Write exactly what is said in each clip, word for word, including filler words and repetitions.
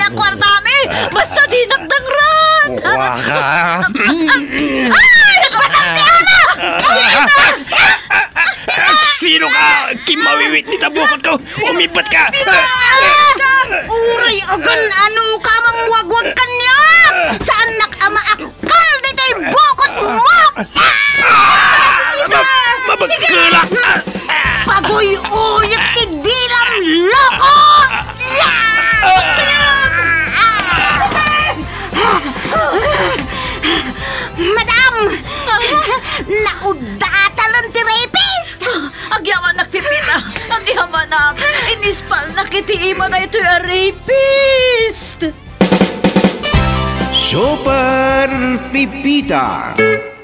ang kwartami. Basta di nagdangran. Kuha ka. Ay! Kwartami! Sino ka? Kimawiwit ni tabukot ko. Umipat ka. Uray, agan ano ka mang wagwag kanya? Saan nakama akal dito'y bukot mo? Mabagkalak. Pagoy uyat kidilang loko! Madam! Naudatalan ti rapist! Agyaman nagpipita. Agyaman na. Inispal na kitiima na ito'y a rapist. Super Pipita.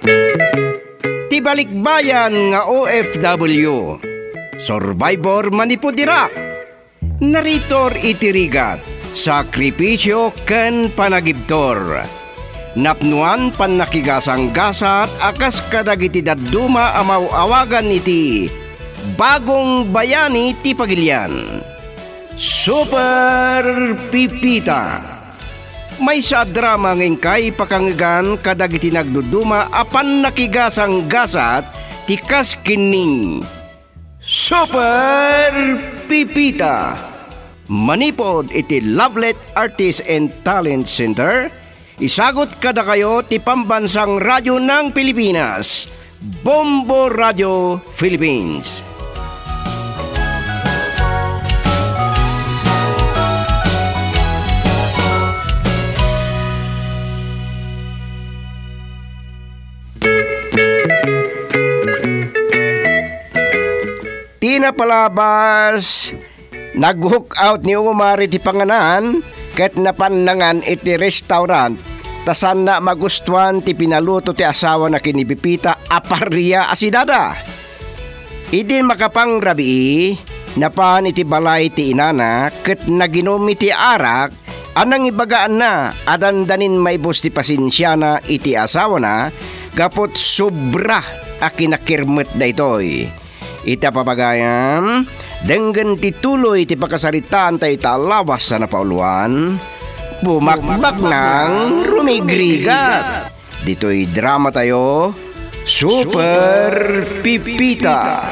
Tibalikbayan nga O F W. Survivor manipudira. Naritor itirigat. Sakripisyo ken panagibtor. Napnuan pan nakigasang gasat akas kadagiti daduma amaw awagan iti bagong bayani ti Pagilian. Super Pipita. May sa drama ngengkay pakangigan kadagiti nagduduma apan nakigasang gasat ti kaskining. Super Pipita. Manipod iti Lovelet Artist and Talent Center. Isagot kada kayo ti pambansang radyo ng Pilipinas, Bombo Radio Philippines. Tina palabas, nag-hook out ni Umar iti panganan, ket napanangan iti restaurant, tasan na magustuhan ti pinaluto ti asawa na kinibipita aparia asidada. Idin makapang rabi, napan iti balay ti inana, ket naginom iti arak, anang ibagaan na, adandanin maibos ti pasinsyana iti asawa na, gapot sobra a kinakirmet da itoy. Ita papagayam, denggan tituloy ti pakasaritaan tayo talawas sa napauluan, bumakbak ng rumigrigat. Dito'y drama tayo, Super Pipita.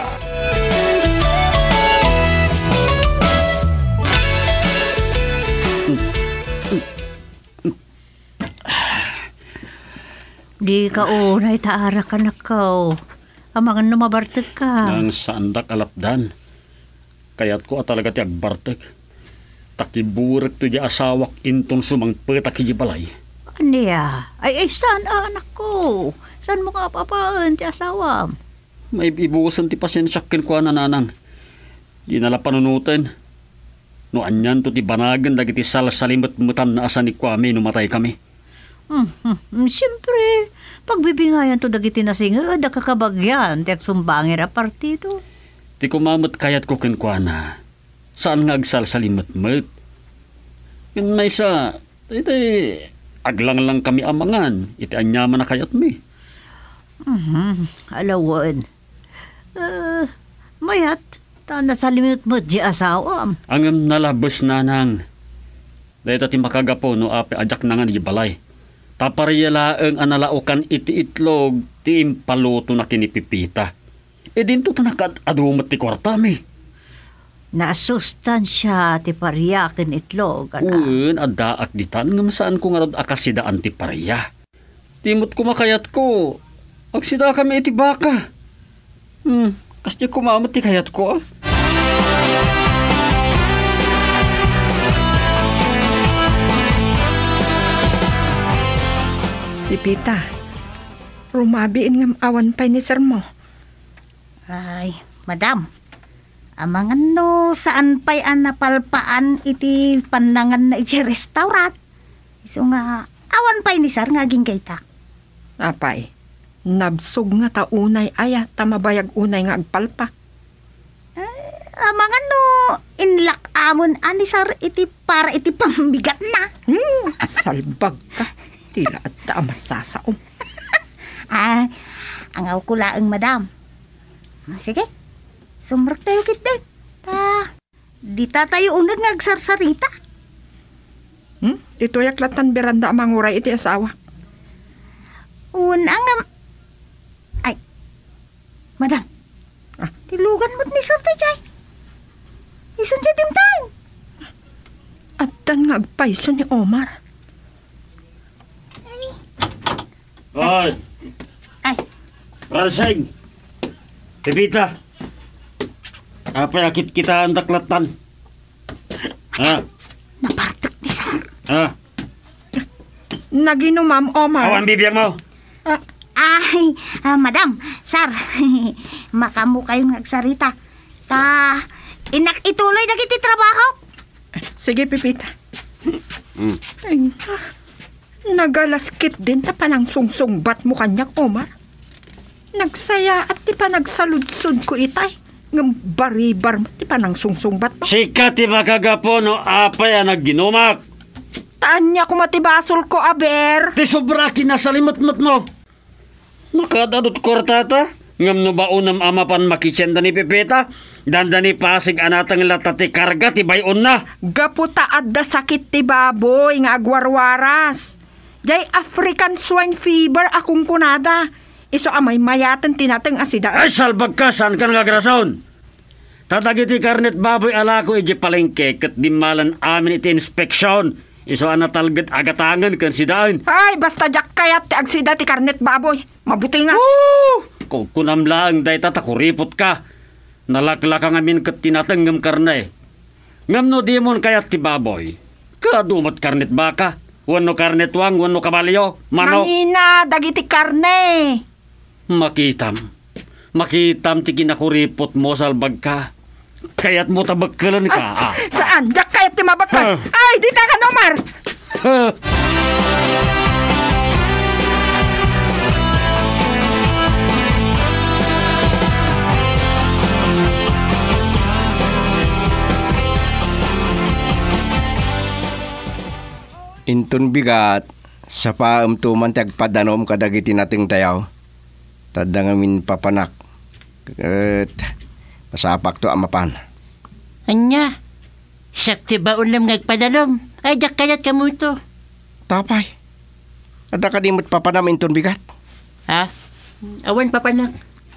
Di ka unay taara ka na kao. Amangan numabartek ka. Nang sandak alapdan. Kayat ko talaga ti agbartek. Takiburek to di asawak intong sumangpetak ti balay. Aniya? Ay, ay, saan anak ko? Saan mo ka papaan ti asawam? May ibuusan ti pasensyakin ko ananang. Di nala panunutin. No anyan to ti banagan dagiti salsalimot-mutan na asan ni Kwame numatay kami. Hmm, hmm, siyempre, pagbibingayan to dagiti nasingad, kakabagyan, tiyak sumbangir a partido. Ti kumamot kayat ko kinkwana. Saan nga agsalsalimot-mut? Yun may sa, iti, aglang lang kami amangan, iti anyaman na kayat mi. Mm-hmm. Alawan. Uh, mayat, ta nasalimot-mut di asawam. Ang nalabos na nang. Dahil ti makagapo no ape ajak na nga ni balay. Tapariyalaeng analaukan iti itlog ti impaluto na kinipipita. E dinto tanakad adumat ti kwartami. Nasustansya ti pariyakin itlog. Uun, adaak ditan nga masaan ko nga rod akasidaan ti pariya. Timot kumakayat ko. Agsida kami iti baka. Hmm, kasi kumamat ti kayat ko ah. Pipita, rumabiin ngam awan pa'y ni sir mo. Ay, madam, amangan no saan pa'y anapalpaan iti panangan na iti restaurant. So nga, awan pa'y ni sir nga ginggayta. Apay, nabsog nga taunay aya, tamabayag unay nga agpalpa. Ay, amangan no, inlak amon ani sir iti para iti pambigat na. Hmm, salbag ka. Tila at taamasasaom. Ah, angaw ko laang madam. Ah, sige, sumrek tayo kit, Ta, di ta tayo unag ngagsarsarita. Dito yaklatan beranda manguray iti asawa. Una nga... Ay, madam. Ah. Tilugan mo't ni Sir Tejay. Isun siya dimtang. At tan nga agpaiso ni Omar. Ay, Ay, Ranseng! Pipita! Apa yakit kita ang daklatan? Ha? napartek ni Sir. Ha? Naginumam, Omar. Awan bibiyang mo! Ah, Ay, ah, madam, Sir. Makamu kayong nagsarita. Ta, inak ituloy na kiti trabaho. sige, Pipita. Hmm. Ay, ah, nagalaskit din ta pa ng sungsungbat mo kanyak, Omar. Nagsaya at ti pa nagsaludsud ko itay. Ng baribar mo ti pa ng sungsungbat mo. Sikat ti makagapo no apay ang nagginumak! Taan niya kumatibasol ko, aber. Ti sobra kinasalimot-mot mo! Nakadadot kortata? Ngam no ba unam amapan makitsenda ni Pipita? Danda ni pasig anatang latati karga ti bayon na! Gaputa adda sakit ti baboy nga agwarwaras. Jay African swine fever akong kunada. Iso amay mayatan tinateng asida. Ay salbag ka! Saan ka nagagrasaon? Tatagiti karnet baboy alako iji palengke ket dimalan amin iti inspeksyon. Iso anatalget agatangan kan sidaan. Ay, basta jak kayat ti agsida ti karnet baboy. Mabuti nga. Woo! Kung kunam lang day tatakuripot ka. Nalaklakang amin ket tinatenggem karne. Ngam no dimon kayat ti baboy. Kadumot karnet baka. Wano karnet wang, wano kabalyo, manok. Mangina, dagiti karne. Makitam. Makitam ti kinakuripot mo salbag ka. Kayat mo tabagkalan ka. Ah. Saan? Jak kayat ti mabakal. Ah. Ay, di ta ka, Omar. Intun bigat, sa paam tuman tagpadanom kadagiti nating tayaw. Tadangamin papanak. At masapak to amapan. Anya, sakti ba ulam ngagpadanom? Ay, dak kayat ka mo ito. Tapay. Ada ka dimot papanam intun bigat. Ha? Awan pa panak.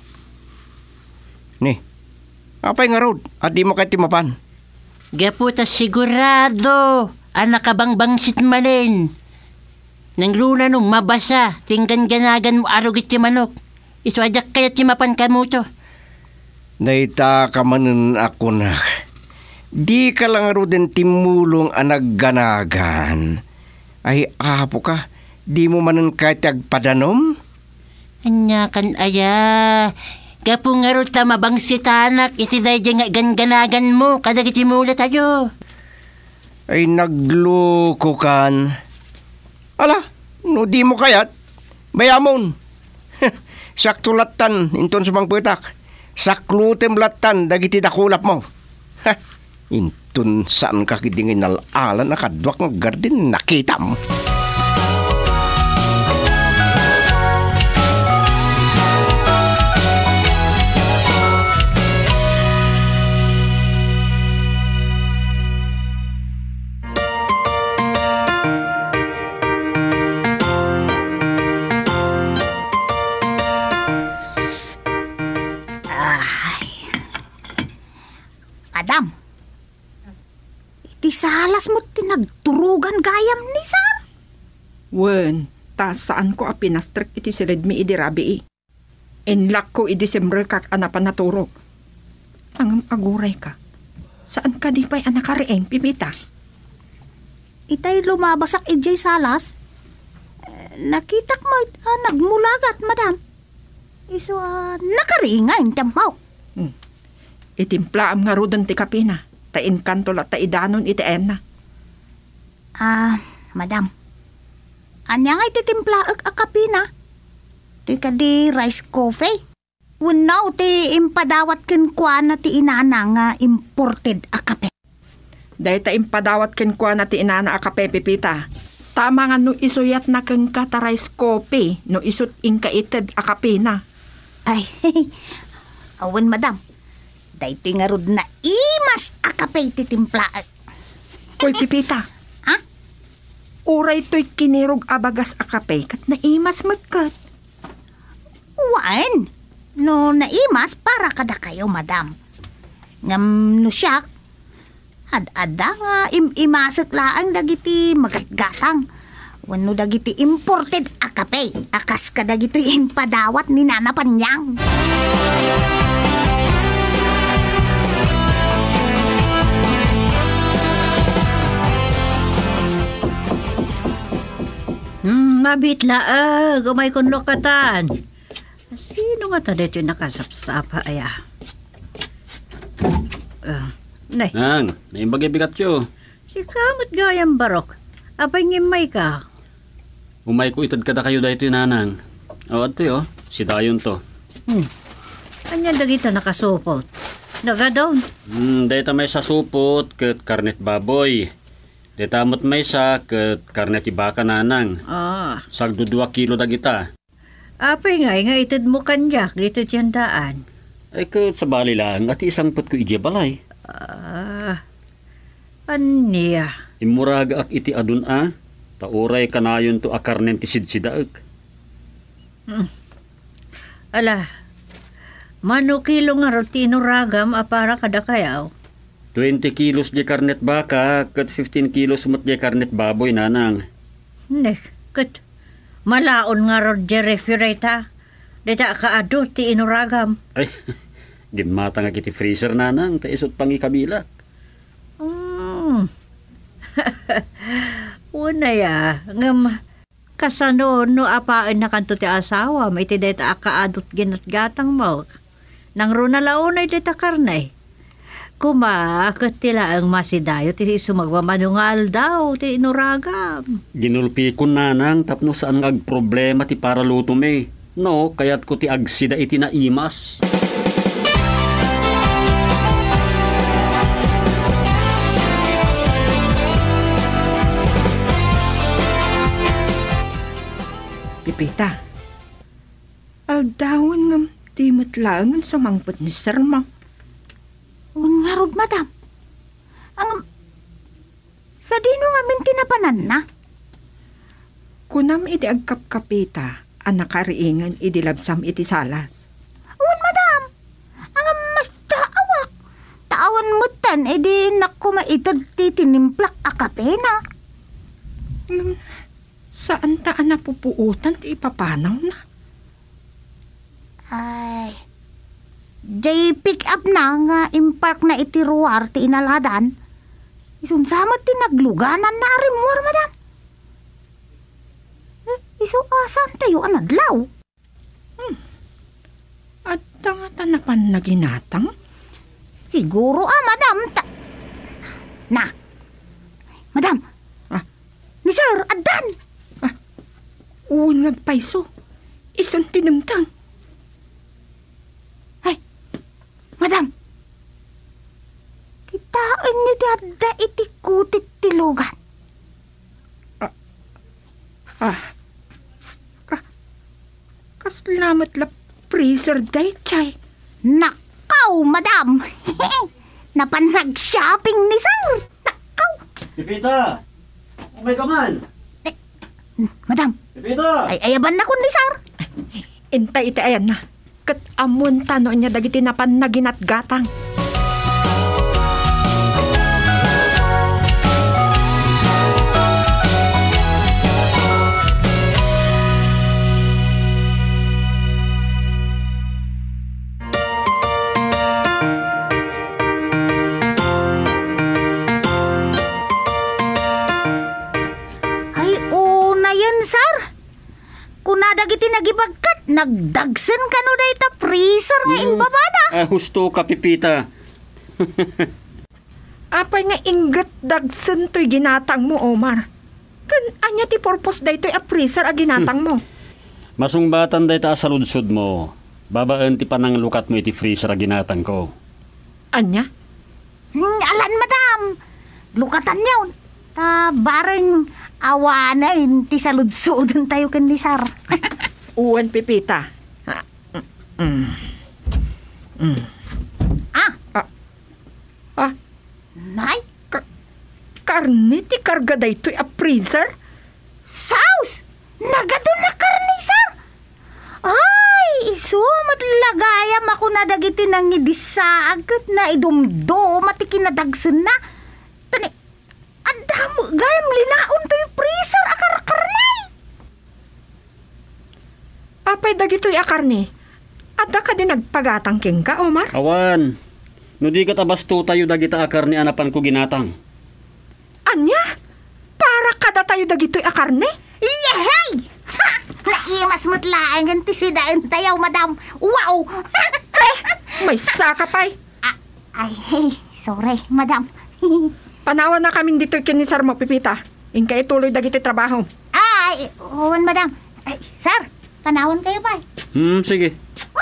Ni, apay nga road at di mo kay timapan. Gaputa sigurado. Anak kabang bangsit malin. Nang luna nung mabasa, tinggan ganagan mo arugit ti manok. Iso ajak kayat timapan ka mo to. Naita ka manan ako na. Di ka lang roden timulong anag ganagan. Ay apo ka, di mo manan kahit agpadanom? Anya kan aya. Gapu nga ro ta mabangsit anak, iti day nga ganganagan mo, kadagiti mula tayo. Ay nagloko kan. Ala, no di mo kayat, bayamon. Saktulatan, inton sumang putak. Saklutem latan, dagiti dakulap mo. Ha, inton saan ka kidingin nalalan, nakadwak ng garden, nakita mo. Madam, iti salas mo tinagturugan gayam ni Sir. Wen, ta saan ko a pinastrek iti siledmi idi rabi i. Enlak ko i December kak anapan naturog. Angam aguray ka. Saan ka di pa'y anakarieng, Pipita? Itay lumabasak ijay salas. Eh, nakitak mo ah, nagmulagat, madam. Iso ah, nakaringa yung tampaw. Itimpla am nga rudan ti kapina. Ta inkanto la ta idanon iti enna. Ah, madam. Anya nga ititimpla ak akapina. Ti kadi rice coffee. Unaw ti impadawat ken kwa na ti inana nga imported a kape. Dahil ta impadawat ken kwa na ti inana a kape, Pipita. Tama nga no isuyat na keng katarais kopi no isut inkaited a kapina. Ay, awan madam. Dahito nga rod na imas a kape ititimpla. Uy, Pipita. Ha? uray to'y kinirog abagas akapay kat naimas magkat. Wan, no naimas para kada kayo, madam. Ngam no siyak, ad-ada nga im imasok laang dagiti magatgatang. Wano dagiti imported akapay. Akas ka dagiti impadawat ni Nana Panyang. Hmm, mabit laag. Umay kon lokatan. Sino nga ta dito yung nakasapsapa, aya? Uh, nay, Nang, naimbagay bigat yo. si kamot gayang barok. Apay ngimay ka. Umay ko itad kada kayo dahito yung nanang. O, ate oh, si Dayon to. Hmm. Anyan dagita nakasupot. Nagadaw. Hmm, dahito may sa supot ket karnet baboy. Dahito amot may sa ket karnet ibaka nanang. Ah. Sagdo dua kilo dagita. Apay nga, nga itad mo kanyak. Dito dyan daan. Ay ket sa bali lang at isang put ko igi balay. Ah. Aniya. Imuraga ak iti adun a. Tauray kanayon to akarnen ti sidsidaag. Ala, mano kilo nga rotino ragam apara kada kayaw. twenty kilos di karnet baka ket fifteen kilos mut di karnet baboy nanang. Nek, kat malaon nga ro di refrigerator. Dita kaado ti inuragam. Ay, gimata nga kiti freezer nanang ta isot pangi kabila. Hmm. Una ya, ngam kasano no apaan na kanto ti asawa, may ti deta akaadot ginatgatang mo. Nang runa launay deta karnay. Kumakat tila ang masidayo ti sumagmamanungal daw ti inuragam. Ginulpi ko nanang tapno saan nga ag problema ti para luto me. No, kayat ko ti agsida iti naimas. Pipita, aldawon ngam di matlangan sa mangpot ni Sir Ma. Un nga rod, madam. Ang sa dino nga min tinapanan na. Kunam iti agkapkapita, anak kariingan iti labsam iti salas. Un, madam. Ang mas taawak. Taawan mo tan, edi nakumaitad ti tinimplak akapena. Hmm, saan taan napupuutan ti ipapanaw na? Ay, jay pick up na nga impark na iti ruwar ti inaladan. Isunsamot ti nagluganan na rimwar, madam. Eh, iso asan tayo anadlaw? At tangatan na pan naginatang? Siguro ah, madam. Ta- na, madam. Ah. Ni Sir, adan. Uwan ngagpaiso, isang tinamtang. Ay, madam. Kitaan niyo dada iti kutit tilugan. Ah, ka, kaslamat la freezer day, chay. Nakaw, madam. Napanag-shopping ni Sir. Nakaw. Pipita! Umay ka man! Madam, Pipita! ay ayaban na kun ni Sir. Intay iti ayan na. Kat amon tano niya dagiti napan naginat gatang. Ay, una yan, Sir. Kunada kiti nagibagkat, nagdagsen ka no da ita freezer nga inbabada. Ah, husto ka, Pipita. Apay nga ingat dagsen to'y ginatang mo, Omar. Kan anya ti purpose day to'y a freezer a ginatang mo. Masungbatan day ta sa ludsod mo. Babaan ti panang lukat mo iti freezer a ginatang ko. Anya? Hmm, alan, madam. Lukatan yun. Ta, bareng awanan ti saludsudon tayo kan ni Sir. Uwan pipita. Ah, mm, mm. Ah, Ah, nay. karne ti karga day to'y a freezer? Saus! Nagadon na karni, sir! Ay, iso, matlagayam ako na dagiti nang idisaag na idumdo, matikinadagsan na. Tani, adamo, gayam linaon to yung freezer akar karnay. Apay dagitoy akarne. Adda ka din nagpagatang king ka, Omar? Awan, no di ka tabasto tayo dagita akar ni anapan ko ginatang. Anya? Para kada tayo dagitoy akarne? Yahay! Ha! Naimas mo't laang ang tisidain tayaw, madam. Wow! May sakapay. Ah, ay, hey, sorry, madam. Panawan na kami dito'y kinisar mo, Pipita. Inka ituloy dagitoy trabaho. Ay, huwan, madam. Ay, sir, panawan kayo ba? Hmm, sige.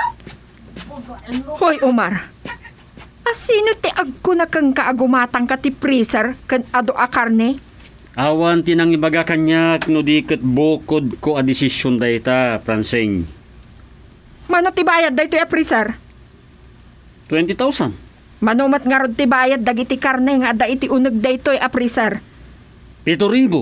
Hoy, Omar. Asino ti agko na kang kaagumatang ka ti freezer kan ado a karne? Awan tinang ibaga kanyak no di ket bukod ko a desisyon dayta, Franseng. Mano ti bayad daytoy a freezer? twenty thousand. Manumat nga rod ti bayad dagiti karne nga adda iti uneg daytoy a freezer. Pito ribo.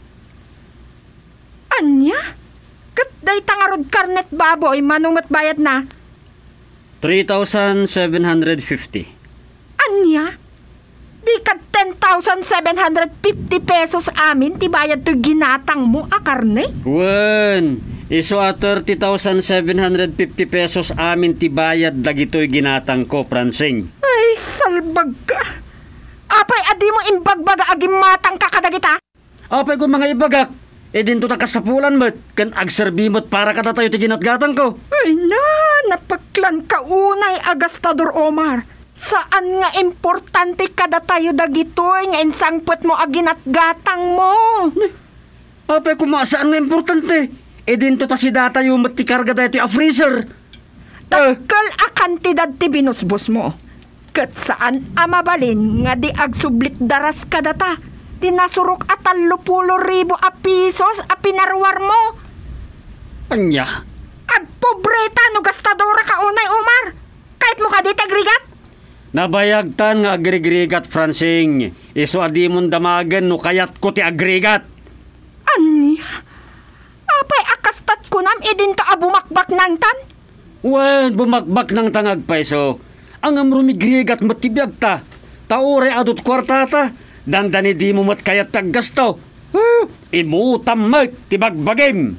Anya? Kat dayta nga rod karnet baboy manumat bayad na. three thousand seven hundred fifty. Anya? Di ka ten thousand seven hundred fifty pesos amin ti bayad to ginatang mo a karne? Wen, iso a thirty thousand seven hundred fifty pesos amin ti bayad dagitoy ginatang ko, Franseng. Ay, salbag ka. Apay, adi mo imbagbaga agim matang ka kadagita? Apay ko mga ibagak, e dinto ta kasapulan mo't, kan agserbi mo't para kata tayo ti ginatgatang ko. Ay na, napaklan ka unay, Agastador Omar. Saan nga importante kada tayo dagitoy nga insangpot mo aginat gatang mo? Apay kumasaan nga importante. E dinto ta si data yung matikarga dati a freezer. Takal a kantidad ti binusbos mo. Kat saan amabalin nga di agsublit daras kada ta. Tinasurok at talupulo ribo a pisos a pinarwar mo. Anya? Agpobreta no gastadora ka unay, Omar. Kahit mo ka di tagrigat. Nabayagtan nga agrigat, Fransing. Iso adi mong damagan no kayat ko ti agrigat. Anya? Apay akastat ko nam idin ta abumakbak nang tan? Wen, bumakbak ng tangag pa iso. Ang amrumigrigat matibiyag ta. Taure adot kwartata. Dandani di mo mat kayat taggasto. Huh, imutam mat tibagbagim.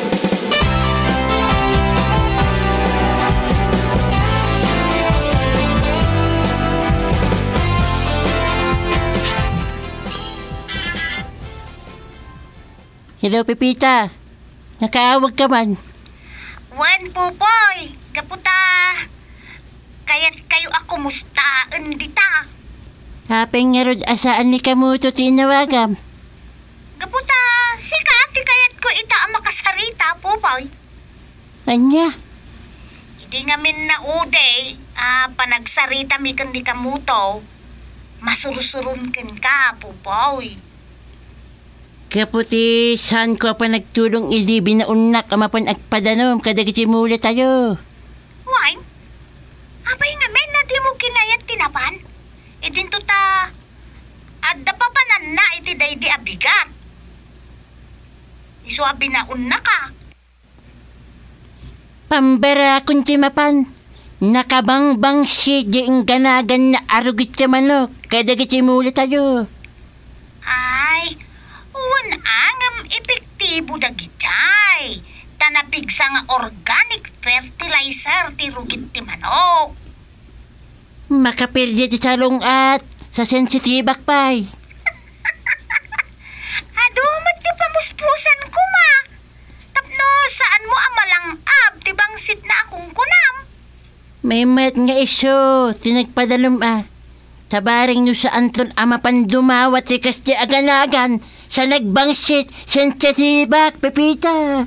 Hello, Pepita. Nakaawag ka man. Wan, Pupoy. Kaputa. Kaya't kayo ako mustaan dita. Hapeng nga rod asaan ni kamuto tinawagam. Kaputa, sika ati kayat ko ita ang makasarita, Pupoy. Anya? Hindi nga min na ude, ah, panagsarita mi kan di kamuto. Masurusurun ken ka, Pupoy. Kaputi, saan ko pa nagtulong ilibi na unak amapan agpadanom kadagiti mula tayo. Why? Apay nga men na di mo kinayat tinapan. E din to ta, adda pa panan na iti day di abigat. Iso abi na unna ka. Pambara kung timapan. Nakabangbang si diing ganagan na arugit sa manok kadagiti mula tayo. Ay, wan angam epektibo dagitay. Tanapigsa nga organic fertilizer ti rugit ti manok. Makapirya ti salong at sa sensitibak pay. Adumat ti pamuspusan ko ma. Tapno saan mo amalang ab ti bangsit na akong kunam. May mat nga iso, tinagpadalom ah. Tabaring no sa anton ama pandumawat rikas ti aganagan sa nagbangsit sensitibak, Pepita.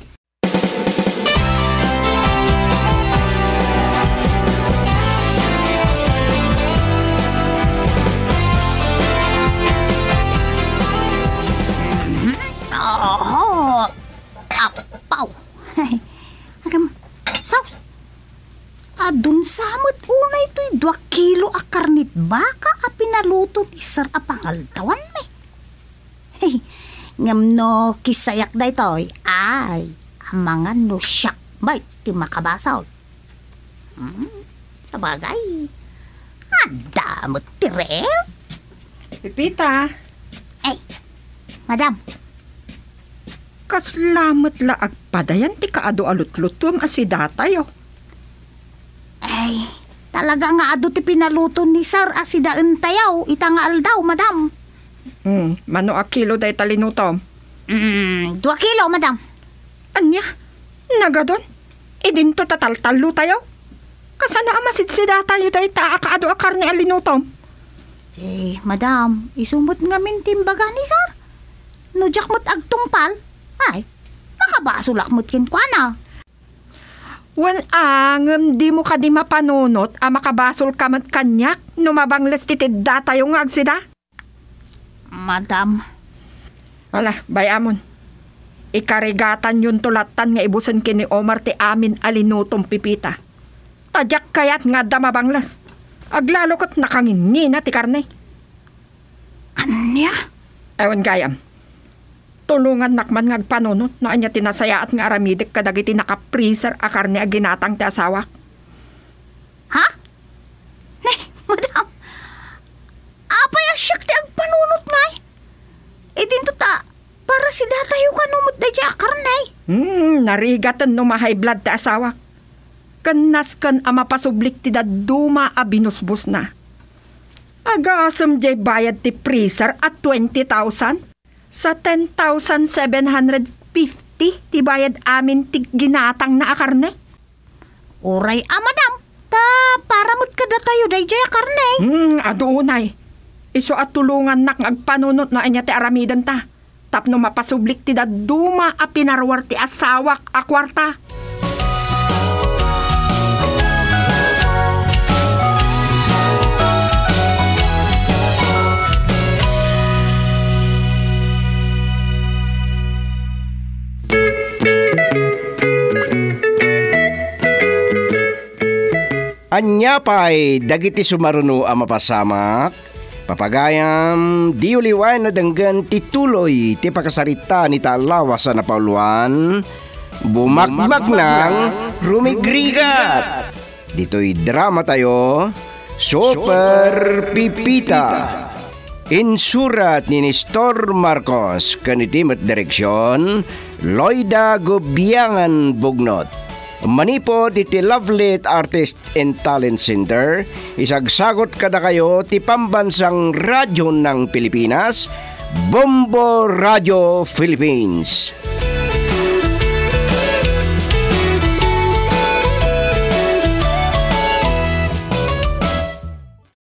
Oh, apaw. Agam, saus. Adun samot unay to'y dua kilo a karnit baka a pinaluto ni sir a pangaltawan me. Hey, ngam no kisayak da itoy, ay, ang mga no siyak bay, ti makabasaw. Hmm, sa bagay, adamot tire. Pipita, Ay, madam, kaslamat la agpadayan ti kaado alutlutom asida tayo. ay, talaga nga ado ti pinaluto ni Sir asidaan tayaw, itangaal daw, madam. Hmm, mano a kilo day talinutom. Mm, dua kilo, madam. Anya, nagadon? Idin to tataltalo tayo? Kasano amasidsidata tayo day ta akaado a karne alinutom? Eh, madam, isumot nga mintimbaga ni Sir. Nujak mo't agtungpal, ay, nakabasulak mo't kinkwana. Wan angem di mo ka di mapanunot a makabasol ka mat kanyak numabangles titid data yung agsida? Madam, Wala, bayamon. Ikarigatan yun tulatan nga ibusan kini Omar ti amin alinutong pipita. Tadyak kayat nga damabanglas. Aglalo ko't nakangingina ti karne. anya? Ewan gayam. Tulungan nakman nga agpanunot na anya tinasayaat nga aramidik kadagiti naka-freezer a karne a ginatang ti asawa. Ha? Nay, madam, apay asyak ti agpanunot ngay. E dinto ta, para si datayo ka numot da dya karnay. Hmm, narigatan no ma-high blood ti asawa. Kanas kan ama pasublik ti daduma a binusbus na. Agasam jay bayad ti freezer at twenty thousand. Sa ten thousand seven hundred fifty ti bayad amin ti ginatang na a karne. Uray, ah, madam, ta para mo't kada tayo da dya karnay. Hmm, adunay. Iso at tulungan nak agpanunot na anya ti aramidan ta. Tapno mapasublik ti daduma a pinarwar ti asawak a kwarta. Anya pa'y dagiti sumaruno a mapasamak, papagayam di uliwan na danggan tituloy ti pakasarita ni talawas sa napauluan, bumakbak ng rumigrigat. Dito'y drama tayo, Super Pipita. Insurat ni Nestor Marcos, kanitimat direksyon, Loida Gobiangan Bugnot. Manipod iti Lovelit Artist and Talent Center, isagsagot kada kayo ti pambansang radyo ng Pilipinas, Bombo Radio Philippines.